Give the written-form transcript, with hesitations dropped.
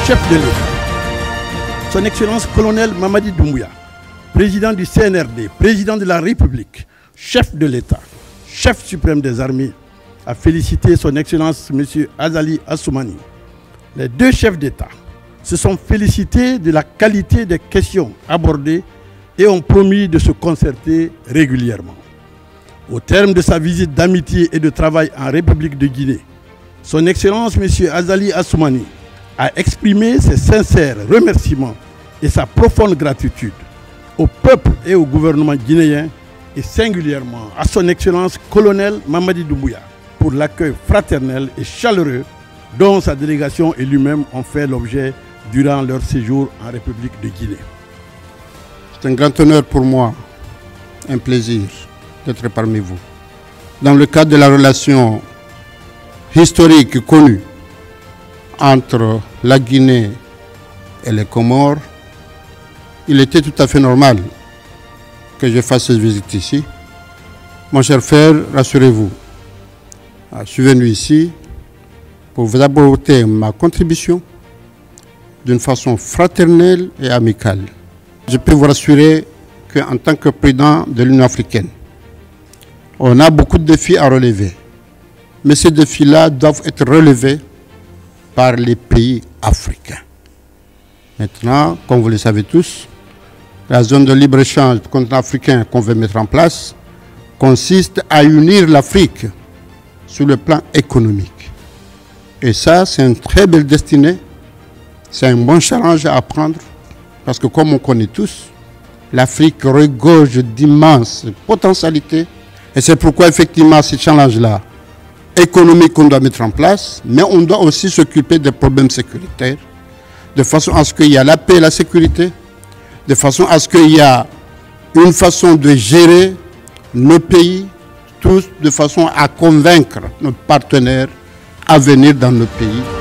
chef de l'État, son Excellence colonel Mamadi Doumbouya, président du CNRD, président de la République, chef de l'État, chef suprême des armées, a félicité son Excellence M. Azali Assoumani. Les deux chefs d'État se sont félicités de la qualité des questions abordées et ont promis de se concerter régulièrement. Au terme de sa visite d'amitié et de travail en République de Guinée, son Excellence M. Azali Assoumani a exprimé ses sincères remerciements et sa profonde gratitude au peuple et au gouvernement guinéen et singulièrement à son Excellence colonel Mamadi Doumbouya pour l'accueil fraternel et chaleureux dont sa délégation et lui-même ont fait l'objet durant leur séjour en République de Guinée. C'est un grand honneur pour moi, un plaisir d'être parmi vous. Dans le cadre de la relation historique connue entre la Guinée et les Comores, il était tout à fait normal que je fasse cette visite ici. Mon cher frère, rassurez-vous, je suis venu ici pour vous apporter ma contribution d'une façon fraternelle et amicale. Je peux vous rassurer qu'en tant que président de l'Union africaine, on a beaucoup de défis à relever. Mais ces défis-là doivent être relevés par les pays africains. Maintenant, comme vous le savez tous, la zone de libre-échange du continent africain qu'on veut mettre en place consiste à unir l'Afrique sur le plan économique. Et ça, c'est une très belle destinée. C'est un bon challenge à prendre parce que comme on connaît tous, l'Afrique regorge d'immenses potentialités. Et c'est pourquoi effectivement ce challenge-là économique qu'on doit mettre en place, mais on doit aussi s'occuper des problèmes sécuritaires, de façon à ce qu'il y ait la paix et la sécurité, de façon à ce qu'il y ait une façon de gérer nos pays, tous de façon à convaincre nos partenaires à venir dans nos pays.